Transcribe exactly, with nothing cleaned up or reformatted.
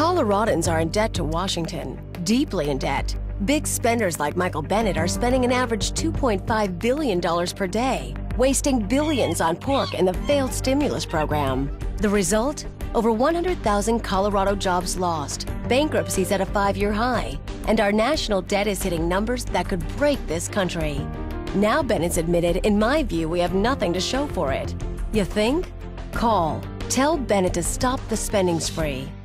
Coloradans are in debt to Washington, deeply in debt. Big spenders like Michael Bennet are spending an average two point five billion dollars per day, wasting billions on pork and the failed stimulus program. The result? Over one hundred thousand Colorado jobs lost, bankruptcies at a five-year high, and our national debt is hitting numbers that could break this country. Now Bennett's admitted, in my view, we have nothing to show for it. You think? Call. Tell Bennet to stop the spending spree.